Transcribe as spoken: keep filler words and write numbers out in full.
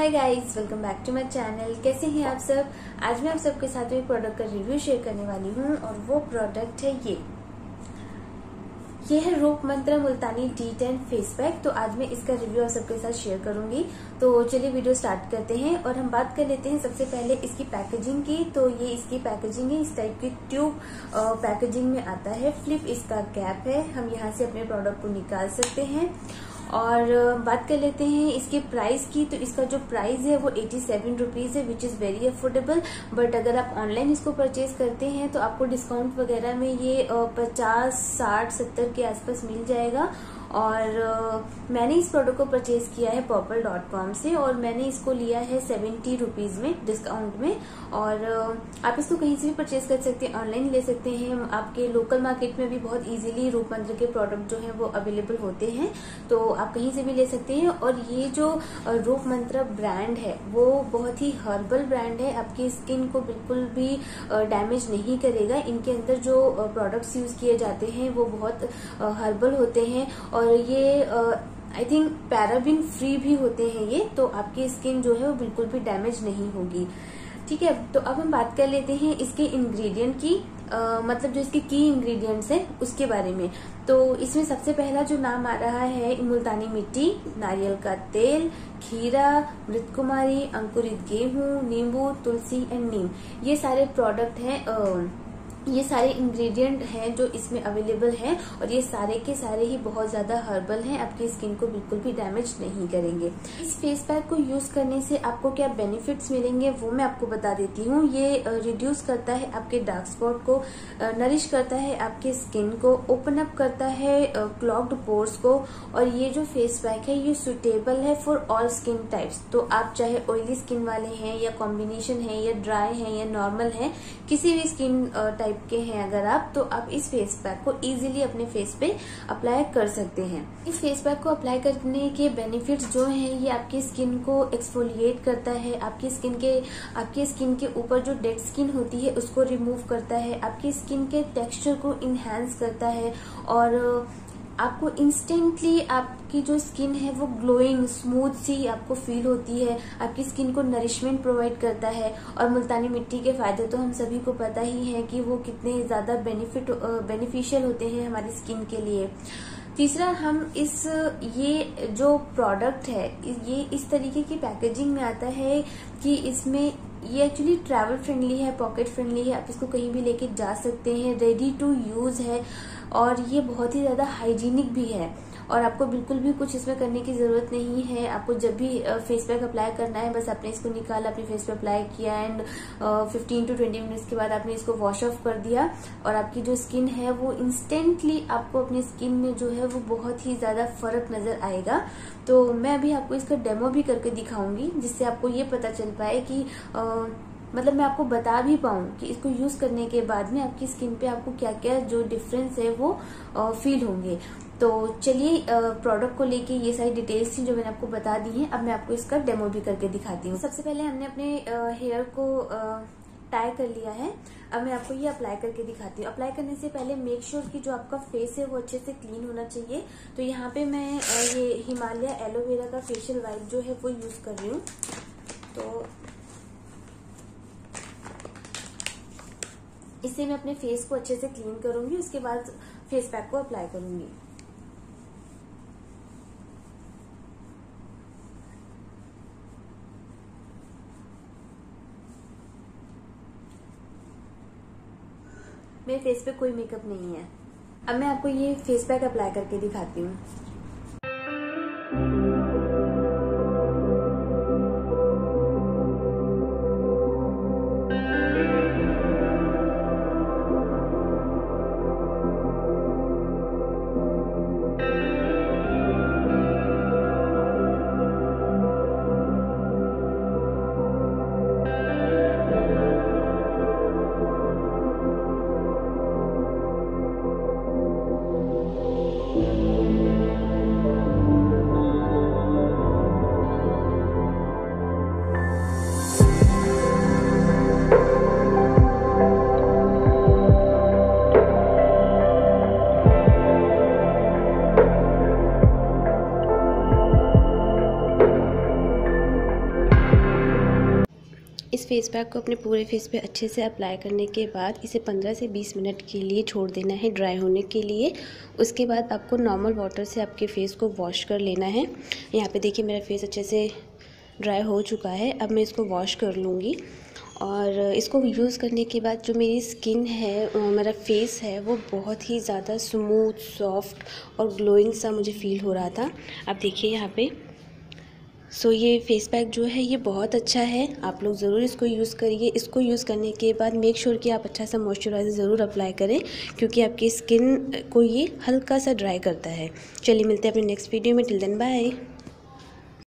Hi guys, welcome back to my channel. कैसे हैं आप सब। आज मैं आप सबके साथ एक प्रोडक्ट का रिव्यू शेयर करने वाली हूं और वो प्रोडक्ट है ये ये है Roop Mantra Multani D ten face pack. तो आज मैं इसका रिव्यू आप सबके साथ शेयर करूंगी। तो चलिए वीडियो स्टार्ट करते हैं और हम बात कर लेते हैं सबसे पहले इसकी पैकेजिंग की। तो ये इसकी पैकेजिंग है, इस टाइप की ट्यूब पैकेजिंग में आता है। फ्लिप इसका कैप है, हम यहाँ से अपने प्रोडक्ट को निकाल सकते हैं। और बात कर लेते हैं इसके प्राइस की। तो इसका जो प्राइस है वो एटी सेवन रुपीज है, which is very affordable. But अगर आप ऑनलाइन इसको परचेज करते हैं तो आपको डिस्काउंट वगैरह में ये पचास साठ सत्तर के आसपास मिल जाएगा। और uh, मैंने इस प्रोडक्ट को परचेज किया है पर्पल डॉट कॉम से और मैंने इसको लिया है सेवेंटी रुपीज में डिस्काउंट में। और uh, आप इसको कहीं से भी परचेज कर सकते हैं, ऑनलाइन ले सकते हैं। आपके लोकल मार्केट में भी बहुत इजीली रूप मंत्र के प्रोडक्ट जो है वो अवेलेबल होते हैं, तो आप कहीं से भी ले सकते हैं। और ये जो रूप मंत्र ब्रांड है वो बहुत ही हर्बल ब्रांड है, आपकी स्किन को बिल्कुल भी डैमेज नहीं करेगा। इनके अंदर जो प्रोडक्ट्स यूज किए जाते हैं वो बहुत हर्बल होते हैं और ये आई थिंक पैराबिन फ्री भी होते हैं ये, तो आपकी स्किन जो है वो बिल्कुल भी डैमेज नहीं होगी। ठीक है, तो अब हम बात कर लेते हैं इसके इंग्रेडिएंट की, आ, मतलब जो इसके की इंग्रेडिएंट्स है उसके बारे में। तो इसमें सबसे पहला जो नाम आ रहा है मुल्तानी मिट्टी, नारियल का तेल, खीरा, मृतकुमारी, अंकुरित गेहूं, नींबू, तुलसी एंड नीम। ये सारे प्रोडक्ट हैं, आ, ये सारे इंग्रेडिएंट हैं जो इसमें अवेलेबल हैं और ये सारे के सारे ही बहुत ज्यादा हर्बल हैं, आपकी स्किन को बिल्कुल भी डैमेज नहीं करेंगे। इस फेस पैक को यूज करने से आपको क्या बेनिफिट्स मिलेंगे वो मैं आपको बता देती हूँ। ये रिड्यूस करता है आपके डार्क स्पॉट को, नरिश करता है आपके स्किन को, ओपन अप करता है क्लॉग्ड पोर्स को। और ये जो फेस पैक है ये सुटेबल है फॉर ऑल स्किन टाइप्स। तो आप चाहे ऑयली स्किन वाले हैं या कॉम्बिनेशन है या ड्राई है या नॉर्मल है, किसी भी स्किन टाइप के हैं अगर आप, तो आप इस फेस पैक को इजीली अपने फेस पे अप्लाई कर सकते हैं। इस फेस पैक को अप्लाई करने के बेनिफिट्स जो हैं, ये आपकी स्किन को एक्सफोलिएट करता है, आपकी स्किन के आपकी स्किन के ऊपर जो डेड स्किन होती है उसको रिमूव करता है, आपकी स्किन के टेक्सचर को इनहेंस करता है और आपको इंस्टेंटली आपकी जो स्किन है वो ग्लोइंग स्मूथ सी आपको फील होती है, आपकी स्किन को नरिशमेंट प्रोवाइड करता है। और मुल्तानी मिट्टी के फायदे तो हम सभी को पता ही है कि वो कितने ज्यादा बेनिफिट बेनिफिशियल होते हैं हमारी स्किन के लिए। तीसरा, हम इस ये जो प्रोडक्ट है ये इस तरीके की पैकेजिंग में आता है कि इसमें ये एक्चुअली ट्रैवल फ्रेंडली है, पॉकेट फ्रेंडली है, आप इसको कहीं भी लेके जा सकते हैं, रेडी टू यूज है और ये बहुत ही ज्यादा हाइजीनिक भी है। और आपको बिल्कुल भी कुछ इसमें करने की जरूरत नहीं है। आपको जब भी फेस पैक अप्लाई करना है बस आपने इसको निकाला, अपने फेस पे अप्लाई किया and fifteen to twenty minutes के बाद आपने इसको वॉश ऑफ कर दिया और आपकी जो स्किन है वो इंस्टेंटली आपको अपनी स्किन में जो है वो बहुत ही ज्यादा फर्क नजर आएगा। तो मैं अभी आपको इसका डेमो भी करके दिखाऊंगी जिससे आपको ये पता चल पाए कि आ, मतलब मैं आपको बता भी पाऊं कि इसको यूज करने के बाद में आपकी स्किन पे आपको क्या क्या जो डिफरेंस है वो फील होंगे। तो चलिए, प्रोडक्ट को लेके ये सारी डिटेल्स थी जो मैंने आपको बता दी हैं। अब मैं आपको इसका डेमो भी करके दिखाती हूँ। सबसे पहले हमने अपने हेयर को टाई कर लिया है। अब मैं आपको ये अप्लाई करके दिखाती हूँ। अप्लाई करने से पहले मेक श्योर कि जो आपका फेस है वो अच्छे से क्लीन होना चाहिए। तो यहाँ पे मैं ये हिमालय एलोवेरा का फेशियल वाइप जो है वो यूज कर रही हूँ। तो इससे मैं अपने फेस को अच्छे से क्लीन करूंगी, उसके बाद फेस पैक को अप्लाई करूंगी। मेरे फेस पे कोई मेकअप नहीं है। अब मैं आपको ये फेस पैक अप्लाई करके दिखाती हूँ। इस फेस पैक को अपने पूरे फेस पे अच्छे से अप्लाई करने के बाद इसे पंद्रह से बीस मिनट के लिए छोड़ देना है ड्राई होने के लिए। उसके बाद आपको नॉर्मल वाटर से आपके फेस को वॉश कर लेना है। यहाँ पे देखिए मेरा फेस अच्छे से ड्राई हो चुका है। अब मैं इसको वॉश कर लूँगी और इसको यूज़ करने के बाद जो मेरी स्किन है, मेरा फेस है, वो बहुत ही ज़्यादा स्मूथ, सॉफ्ट और ग्लोइंग सा मुझे फ़ील हो रहा था। अब देखिए यहाँ पे सो so, ये फेस पैक जो है ये बहुत अच्छा है, आप लोग ज़रूर इसको यूज़ करिए। इसको यूज़ करने के बाद मेक श्योर कि आप अच्छा सा मॉइस्चराइज़र ज़रूर अप्लाई करें, क्योंकि आपकी स्किन को ये हल्का सा ड्राई करता है। चलिए मिलते हैं अपने नेक्स्ट वीडियो में। Till then bye.